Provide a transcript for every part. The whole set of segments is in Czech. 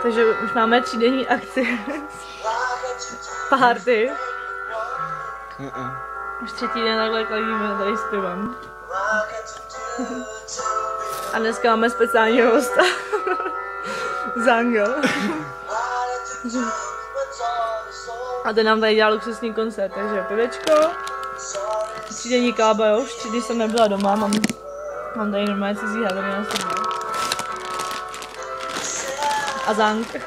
Takže už máme 3denní akci. Party. Už 3. den takhle kladíme tady s pivem. A dneska máme speciálního hosta. Zangel. A ten nám tady dělal luxusní koncert, takže pivečko. 3denní kába, jo, už 3 dny jsem nebyla doma, mám tady normálně cizí hadry na sobě. A Zang.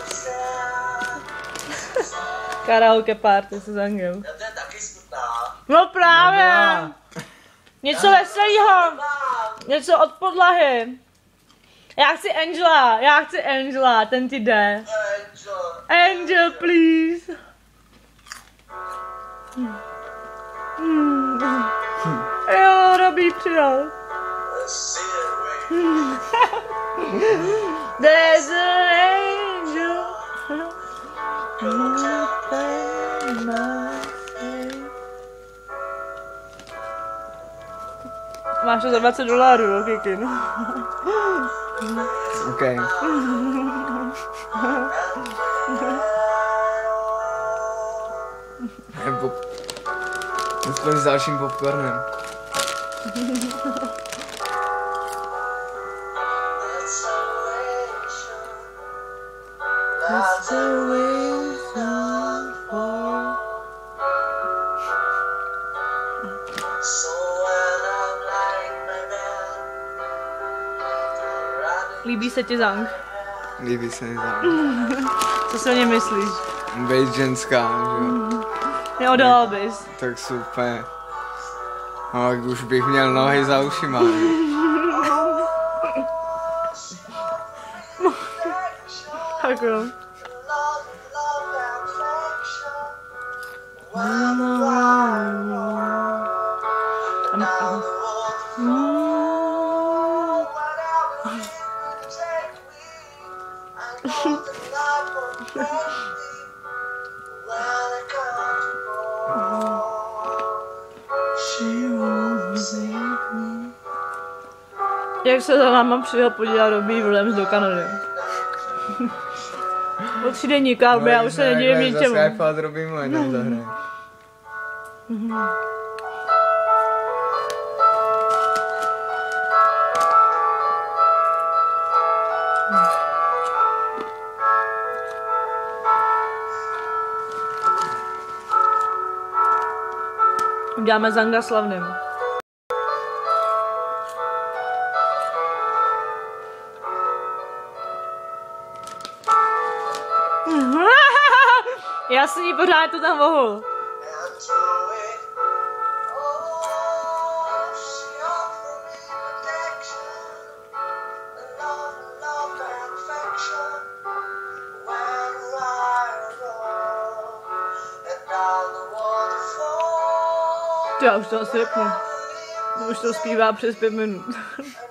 Karaoke party se Zangem. No právě! Něco veselého! Něco od podlahy! Já chci Angela, ten ti jde. Angel, please! Jo, Robbie přidal. There's an angel. Máš to za $20, jo, Kikin. OK. Aspoň s dalším popcornem. Líbí se ti Zang? Líbí se mi Zang. Co si o něm myslíš? Bejt ženská, že jo? Neodolal bys. Tak super. No, už bych měl nohy za ušima. Tak jo. Jak se za náma přijel podívat Robbie Williams do Kanady. O 3denní kávu, já už se nedivím ničemu. Za Skype a Robbie mu jenom zahraje. Uděláme Zanga slavným. Jasný, pořád to tam mohl. Já už to asi řeknu. Už to zpívá přes 5 minut.